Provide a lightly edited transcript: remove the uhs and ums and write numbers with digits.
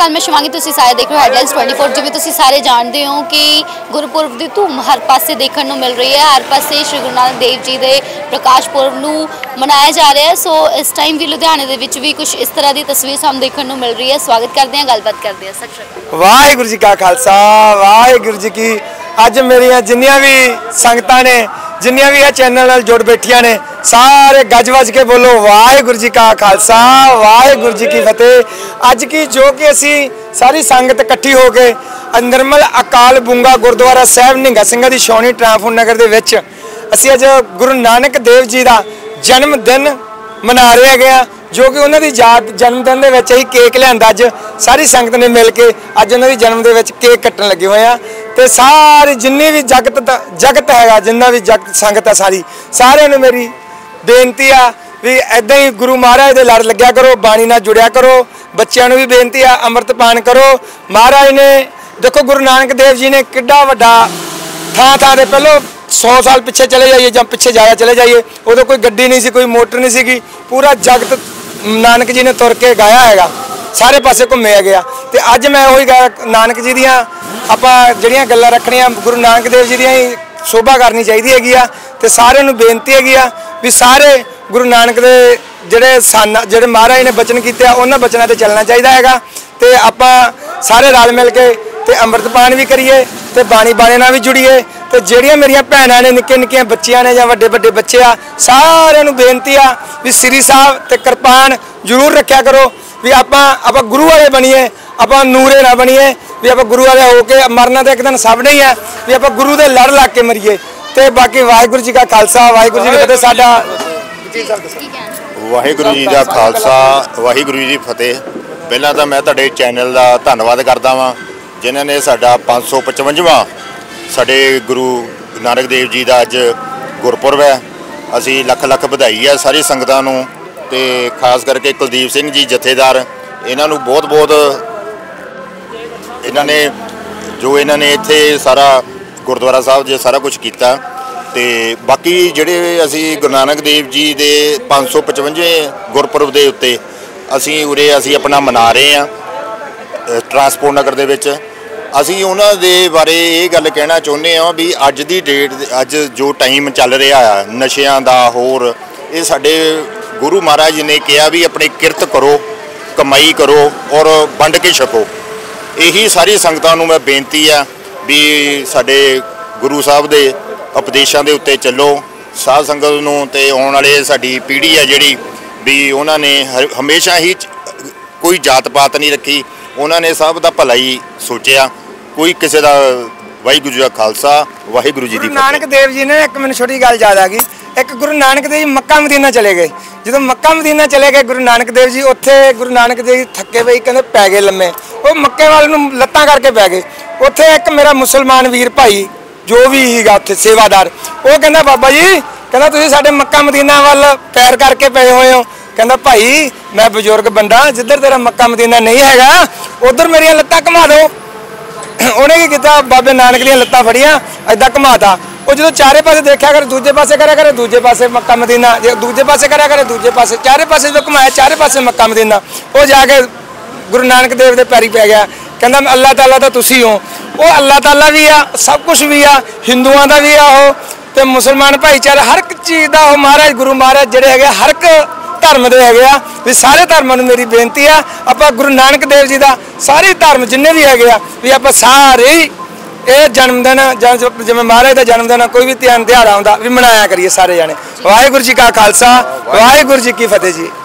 अकाल, मैं शिवांगी, तुसीं सारे देख रहे हो हेडलाइंस 24। जिवें तुसीं सारे जानते हो कि गुरपुरब की धूम हर पासे देखने को मिल रही है। हर पासे श्री गुरु नानक देव जी के प्रकाश पुरब नूं मनाया जा रहा है। सो इस टाइम भी लुधियाने दे विच भी कुछ इस तरह की तस्वीर सानूं देखने को मिल रही है। स्वागत करते हैं, गलबात करते हैं। सत श्री अकाल। वाहिगुरू जी का खालसा, वाहिगुरू जी की। अज मेरिया जिन्नियां भी संगतां ने, जिन्नियां भी चैनल नाल जुड़ बैठियां ने, सारे गज वज के बोलो वाहिगुरू जी का खालसा, वाहिगुरू जी की फतेह। अज की जो कि असी सारी संगत इकट्ठी हो के निर्मल अकाल बूंगा गुरुद्वारा साहब निहंगा सिंघां दी छावनी ट्रांसपोर्ट नगर दे विच असी अज गुरु नानक देव जी का जन्म दिन मना रहे हैं। जो कि उन्होंने याद जन्मदिन के ही केक लिया। अज सारी संगत ने मिल के अज उन्होंने जन्म के केक कट्टन लगे हुए हैं। तो सारी जिन्नी भी जगत है, जिन्ना भी जगत संगत है, सारे ने मेरी बेनती आ भी ऐदा ही गुरु महाराज के लड़ लग्या करो, बाणी नाल जुड़िया करो। बच्चों भी बेनती आ अमृत पान करो। महाराज ने देखो गुरु नानक देव जी ने किड्डा वड्डा थां थां दे पहलों 100 साल पिछे चले जाइए या पिछे ज़्यादा चले जाइए, उदों कोई गड्डी नहीं सी, कोई मोटर नहीं सी, पूरा जगत नानक जी ने तुर के गाया है, सारे पासे घूमे गया। तो अज मैं वही गा नानक जी दियां आपां जिहड़ियां गल्लां रखणियां गुरु नानक देव जी दियां ही शोभा करनी चाहिए हैगी आ। ते सारे नूं बेनती हैगी आ भी सारे गुरु नानक दे जिहड़े महाराज ने बचन कीते उन्हां बचनां ते चलना चाहिए हैगा। ते आपां सारे रल मिल के ते अमृतपान भी करिए ते बाणी बाणे नाल भी जुड़िए। तो ਜਿਹੜੀਆਂ मेरिया भैणां ने, निक्के निक्के बच्चियां ने या वड्डे वड्डे बच्चे आ, सारिਆਂ ਨੂੰ बेनती आ भी श्री साहब ते कृपान जरूर रखा करो भी आपां गुरु वाले बनीए, आपां नूरे ना बनीए भी आपां गुरु वाले होके मरना तो एक दिन सब नहीं है भी आपां गुरु दे लड़ लग के मरीए। तो बाकी वाहिगुरू जी का खालसा, वाहिगुरू जी की फतेह। साडा वाहिगुरू जी का खालसा, वाहिगुरू जी की फतेह। पहला तो मैं तुहाडे चैनल का धन्नवाद करदा वां जिन्हां ने साडा 555वां साडे गुरु नानक देव जी का अज गुरपुरब है। असी लख लख बधाई है सारी संगतां नूं ते खास करके कुलदीप सिंह जी जथेदार, इन्हां नूं बहुत बहुत इन्हां ने जो इन्हां ने इत्थे सारा गुरुद्वारा साहब जी सारा कुछ किया। तो बाकी जिहड़े असी गुरु नानक देव जी के 555वें गुरपुरब के उत्ते असी उरे असी अपना मना रहे हैं ट्रांसपोर्ट नगर दे विच। असी उन्हां दे बारे ये गल कहना चाहुंदे हां भी अज दी डेट, अज जो टाइम चल रहा है नशियां दा होर, ये साडे गुरु महाराज ने कहा भी अपनी किरत करो, कमाई करो और वंड के छको। यही सारी संगतां नूं मैं बेनती है भी साडे गुरु साहब दे उपदेशों के उत्ते चलो। साध संगत नूं ते आउण वाले साडी पीढ़ी है जिहड़ी भी उन्होंने हमेशा ही कोई जात पात नहीं रखी, उन्होंने सब का भला ही सोचा। कोई किसी का वाहिगुरू जी का खालसा, वाहिगुरू जी की फतेह। नानक देव जी ने एक मैंने छोटी गल याद आ गई। एक गुरु नानक देव जी मक्का मदीना चले गए। जो मक्का मदीना चले गए गुरु नानक देव जी, उत्थे गुरु नानक देव जी थके पई कहते पै गए लम्मे, वो मक्के वाल नूं लत्तां करके पै गए। उत्थे एक मेरा मुसलमान वीर भाई जो भी हीगा उत्थे सेवादार, वो कहंदा बाबा जी, कहंदा तुसीं साडे मक्का मदीना वाल पैर करके पए होए हो। कहंदा भाई मैं बजुर्ग बंदा, जिधर तेरा मक्का मदीना नहीं हैगा उधर मेरियां लत्तां घुमा दो। उन्हें की किया, बाबे नानक दी लत्तां फड़ियां इदां घुमाता। वो जो चारे पासे देखा करे, दूजे पासे करा करे, दूजे पासे मक्का मदीना, जो दूजे पासे करा करे दूजे पासे, चारे पासे जो घुमाया चारे पासे मक्का मदीना। वो जाके गुरु नानक देव दे पैरी पै गया। कहंदा अल्लाह ताला तो तुसी हो। वो अल्लाह ताला भी आ, सब कुछ भी आ, हिंदुओं का भी आ, वो तो मुसलमान भाईचारा हर एक चीज़ का वो महाराज गुरु महाराज जिहड़े है हर एक धर्म के है भी सारे धर्मों में मेरी बेनती है आप गुरु नानक देव जी का सारे धर्म जिन्ने भी है भी आप सारे ये जन्मदिन जिवें महाराज का जन्मदिन कोई भी तिहार आता भी मनाया करिए सारे जने। वाहिगुरू जी का खालसा, वाहिगुरू जी की फतेह जी।